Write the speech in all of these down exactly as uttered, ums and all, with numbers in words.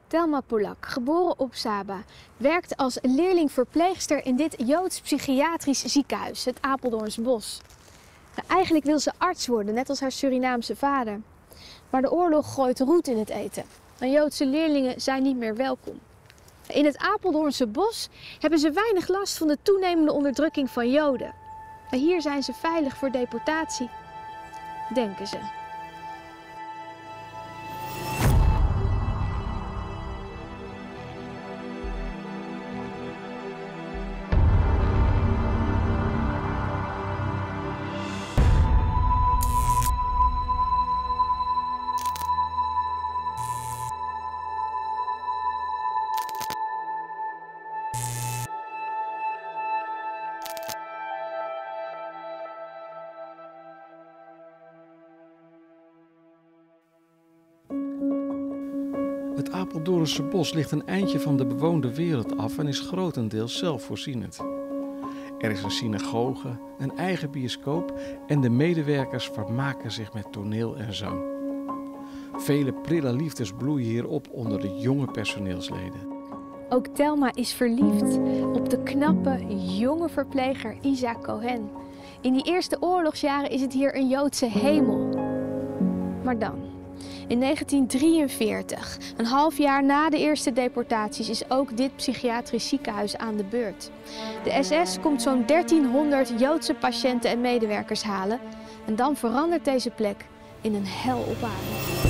Telma Polak, geboren op Saba, werkt als leerling-verpleegster in dit Joods psychiatrisch ziekenhuis, het Apeldoorns Bos. Nou, eigenlijk wil ze arts worden, net als haar Surinaamse vader. Maar de oorlog gooit roet in het eten. En Joodse leerlingen zijn niet meer welkom. In het Apeldoornse Bos hebben ze weinig last van de toenemende onderdrukking van Joden. Maar hier zijn ze veilig voor deportatie, denken ze. Het Apeldoornse Bos ligt een eindje van de bewoonde wereld af en is grotendeels zelfvoorzienend. Er is een synagoge, een eigen bioscoop en de medewerkers vermaken zich met toneel en zang. Vele prille liefdes bloeien hier op onder de jonge personeelsleden. Ook Telma is verliefd op de knappe, jonge verpleger Isaac Cohen. In die eerste oorlogsjaren is het hier een Joodse hemel. Maar dan, in negentien drieënveertig, een half jaar na de eerste deportaties, is ook dit psychiatrisch ziekenhuis aan de beurt. De S S komt zo'n dertienhonderd Joodse patiënten en medewerkers halen. En dan verandert deze plek in een hel op aarde.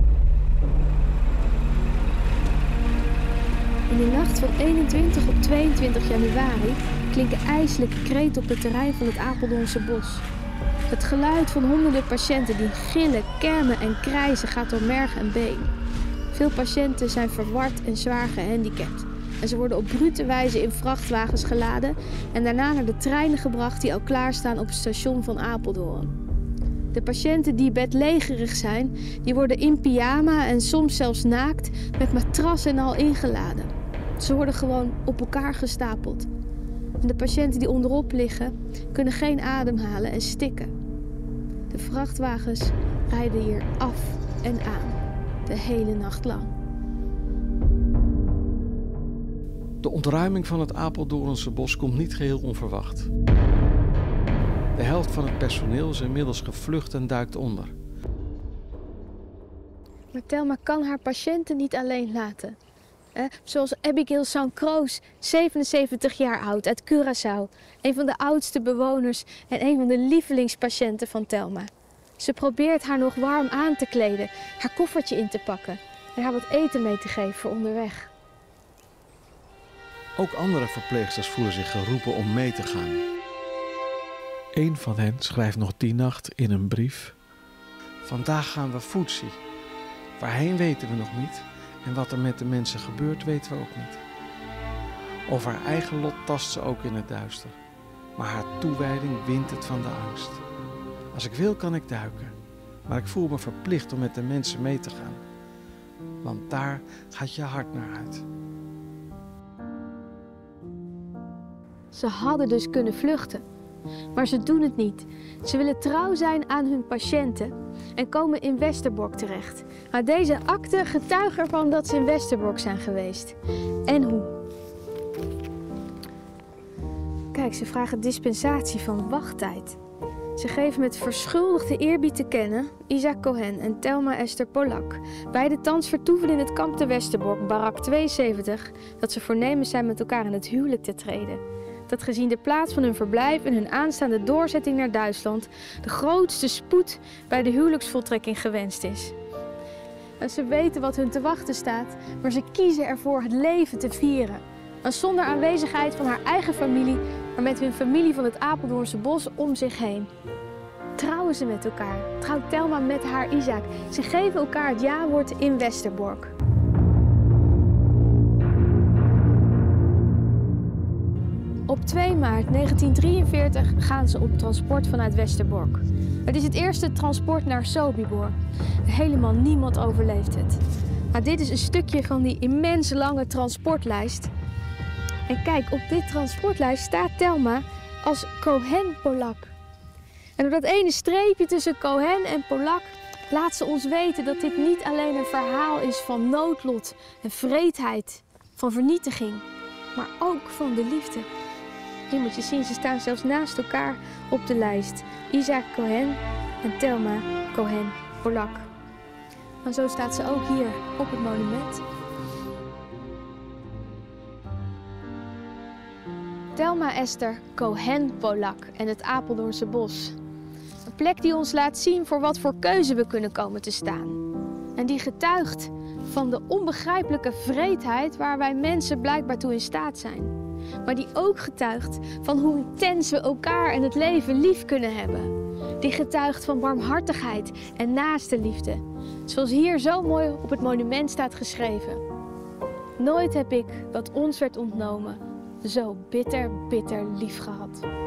In de nacht van eenentwintig op tweeëntwintig januari klinken ijselijke kreten op het terrein van het Apeldoornse Bos. Het geluid van honderden patiënten die gillen, kermen en krijzen gaat door merg en been. Veel patiënten zijn verward en zwaar gehandicapt. En ze worden op brute wijze in vrachtwagens geladen en daarna naar de treinen gebracht die al klaarstaan op het station van Apeldoorn. De patiënten die bedlegerig zijn, die worden in pyjama en soms zelfs naakt met matras en al ingeladen. Ze worden gewoon op elkaar gestapeld. En de patiënten die onderop liggen, kunnen geen adem halen en stikken. De vrachtwagens rijden hier af en aan, de hele nacht lang. De ontruiming van het Apeldoornse Bos komt niet geheel onverwacht. De helft van het personeel is inmiddels gevlucht en duikt onder. Maar Telma kan haar patiënten niet alleen laten. Eh, zoals Abigail Sancroos, zevenenzeventig jaar oud, uit Curaçao. Een van de oudste bewoners en een van de lievelingspatiënten van Telma. Ze probeert haar nog warm aan te kleden, haar koffertje in te pakken en haar wat eten mee te geven voor onderweg. Ook andere verpleegsters voelen zich geroepen om mee te gaan. Eén van hen schrijft nog die nacht in een brief: vandaag gaan we Futsi. Waarheen weten we nog niet en wat er met de mensen gebeurt weten we ook niet. Over haar eigen lot tast ze ook in het duister. Maar haar toewijding wint het van de angst. Als ik wil kan ik duiken, maar ik voel me verplicht om met de mensen mee te gaan. Want daar gaat je hart naar uit. Ze hadden dus kunnen vluchten, maar ze doen het niet. Ze willen trouw zijn aan hun patiënten en komen in Westerbork terecht. Maar deze akte getuigt ervan dat ze in Westerbork zijn geweest. En hoe? Kijk, ze vragen dispensatie van wachttijd. Ze geven met verschuldigde eerbied te kennen Isaac Cohen en Telma Esther Polak, beide thans vertoeven in het kamp te Westerbork, barak tweeënzeventig, dat ze voornemens zijn met elkaar in het huwelijk te treden. Dat gezien de plaats van hun verblijf en hun aanstaande doorzetting naar Duitsland de grootste spoed bij de huwelijksvoltrekking gewenst is. En ze weten wat hun te wachten staat, maar ze kiezen ervoor het leven te vieren. En zonder aanwezigheid van haar eigen familie, maar met hun familie van het Apeldoornse Bos om zich heen. Trouwen ze met elkaar, trouwt Telma met haar Isaac. Ze geven elkaar het ja-woord in Westerbork. Op twee maart negentien drieënveertig gaan ze op transport vanuit Westerbork. Het is het eerste transport naar Sobibor. Helemaal niemand overleeft het. Maar dit is een stukje van die immens lange transportlijst. En kijk, op dit transportlijst staat Telma als Cohen Polak. En door dat ene streepje tussen Cohen en Polak Laat ze ons weten dat dit niet alleen een verhaal is van noodlot en wreedheid, van vernietiging, maar ook van de liefde. Hier moet je zien, ze staan zelfs naast elkaar op de lijst. Isaac Cohen en Thelma Cohen Polak. En zo staat ze ook hier op het monument. Thelma Esther Cohen Polak en het Apeldoornse bos. Een plek die ons laat zien voor wat voor keuze we kunnen komen te staan. En die getuigt van de onbegrijpelijke wreedheid waar wij mensen blijkbaar toe in staat zijn. Maar die ook getuigt van hoe intens we elkaar en het leven lief kunnen hebben. Die getuigt van barmhartigheid en naaste liefde. Zoals hier zo mooi op het monument staat geschreven. Nooit heb ik wat ons werd ontnomen zo bitter, bitter lief gehad.